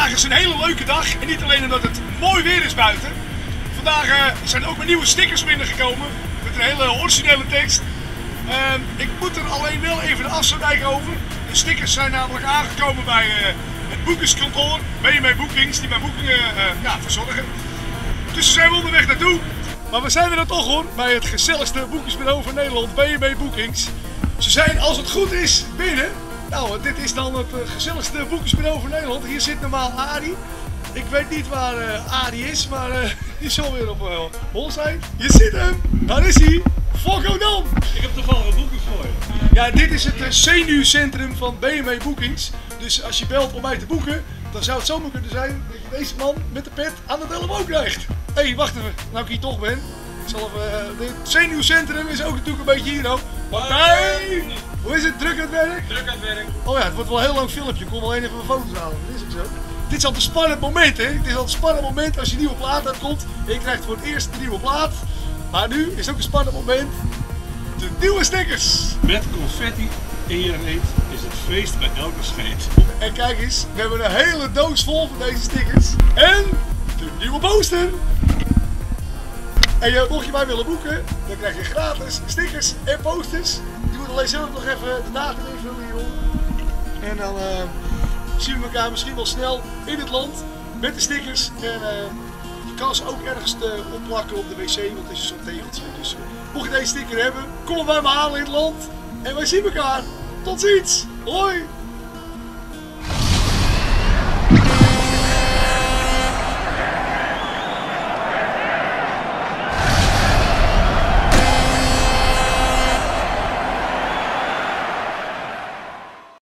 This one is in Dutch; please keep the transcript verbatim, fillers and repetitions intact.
Vandaag is een hele leuke dag en niet alleen omdat het mooi weer is buiten. Vandaag uh, zijn ook mijn nieuwe stickers binnengekomen met een hele originele tekst. Uh, ik moet er alleen wel even de afsluitdijk over. De stickers zijn namelijk aangekomen bij uh, het boekingskantoor B M W Bookings die mijn boekingen uh, ja, verzorgen. Dus we zijn we onderweg naartoe. Maar we zijn er dan toch hoor, bij het gezelligste boekingsbureau van Nederland, B M W Bookings. Ze zijn als het goed is binnen. Nou, dit is dan het uh, gezelligste boekingsbureau van Nederland. Hier zit normaal Arie. Ik weet niet waar uh, Arie is, maar uh, die zal weer op uh, hol zijn. Je ziet hem, daar is hij. Fokko Dam! Ik heb toevallig een boekings voor je. Ja, dit is het uh, zenuwcentrum van B M W Bookings. Dus als je belt om mij te boeken, dan zou het zomaar kunnen zijn dat je deze man met de pet aan de telefoon krijgt. Hé, hey, wacht even, nou ik hier toch ben. Ik zal even, uh, dit zenuwcentrum is ook natuurlijk een beetje hier ook. Partij! Hoe is het? Druk aan het werk? Druk aan het werk. Oh ja, het wordt wel een heel lang filmpje. Ik kom alleen even mijn foto's halen. Dat is ook zo. Dit is altijd een spannend moment, hè? Het is altijd een spannend moment als je een nieuwe plaat uitkomt. En je krijgt voor het eerst een nieuwe plaat. Maar nu is ook een spannend moment. De nieuwe stickers. Met confetti in je reet is het feest bij elke scheet. En kijk eens, we hebben een hele doos vol van deze stickers. En de nieuwe poster. En je, mocht je mij willen boeken, dan krijg je gratis stickers en posters. Je moet alleen zelf nog even de datum invullen hieronder. En dan uh, zien we elkaar misschien wel snel in het land met de stickers. En uh, je kan ze ook ergens te opplakken op de wc, want het is zo'n tegeltje. Dus uh, mocht je deze sticker hebben, kom hem bij me halen in het land. En wij zien elkaar. Tot ziens. Hoi.